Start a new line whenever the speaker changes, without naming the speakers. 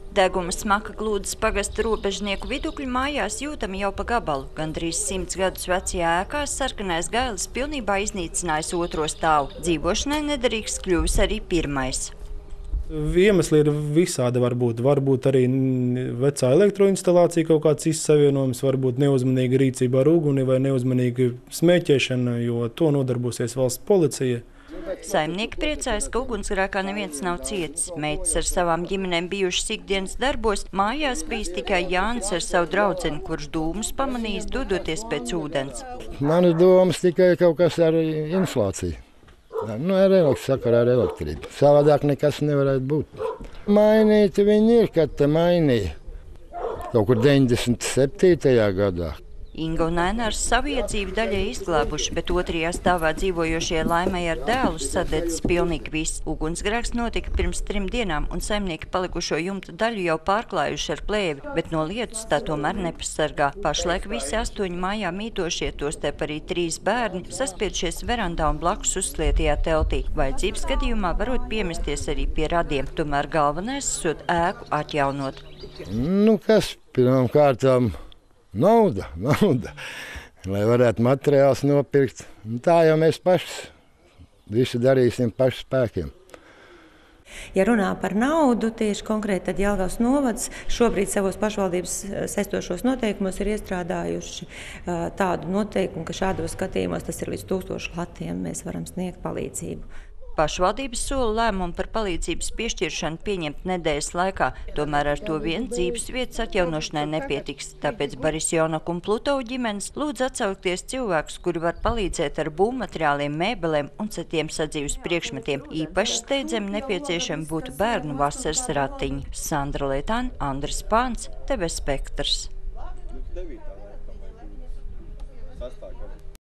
Deguma smaka Glūdas pagasta robežnieku Vidukļu mājās jūtama jau pa gabalu. Gandrīz 100 gadus vecajā ēkā sarkanais gailis pilnībā iznīcinājis otro stāvu. Dzīvošanai nederīgs kļuvis arī pirmais.
Iemesli ir visādi varbūt. Varbūt arī vecā elektroinstalācija, kaut kāds izsavienojums, varbūt neuzmanīga rīcība ar uguni vai neuzmanīga smēķēšana, jo to nodarbosies valsts policija.
Saimnieki priecājas, ka ugunsgrēkā neviens nav cietis. Meitas ar savām ģimenēm bijušas ikdienas darbos, mājās bijis tikai Jānis ar savu draudzeni, kurš dūmus pamanījis dodoties pēc ūdens.
Manas domas tikai kaut kas ar inflāciju. Sakarā ar elektrību. Savādāk nekas nevarētu būt. Mainīti viņi ir, kad te mainīja. Kaut kur 97. gadā.
Inga un Ainārs savu iedzīvi daļai izglābuši, bet otrajā stāvā dzīvojošie Laimai ar dēlu sadedzis pilnīgi viss. Ugunsgrēks notika pirms 3 dienām, un saimnieki palikušo jumta daļu jau pārklājuši ar plēvi, bet no lietus tā tomēr nepasargā. Pašlaik visi 8 mājā mītošie, tostarp arī 3 bērni, saspiedušies verandā un blakus uzslietajā teltī. Vajadzības gadījumā varot piemesties arī pie radiem, tomēr galvenais esot ēku atjaunot.
Kas pirmām kārtām? Nauda, lai varētu materiāls nopirkt. Tā jau mēs paši visu darīsim pašu spēkiem.
Ja runā par naudu, tieši konkrēti tad Jelgavas novads šobrīd savos pašvaldības saistošos noteikumos ir iestrādājuši tādu noteikumu, ka šādos skatījumos tas ir līdz 1000 latiem mēs varam sniegt palīdzību.
Pašvaldības sola lēmumu par palīdzības piešķiršanu pieņemt nedēļas laikā, tomēr ar to vien dzīves vietas atjaunošanai nepietiks. Tāpēc Barisjonaku un Plutovu ģimenes lūdz atsaukties cilvēkus, kuri var palīdzēt ar būvmateriāliem, mēbelēm un citiem sadzīves priekšmetiem. Īpaši steidzami nepieciešami būtu bērnu vasaras ratiņi. Sandra Lietāne, Andris Pāns, TV Spektrs.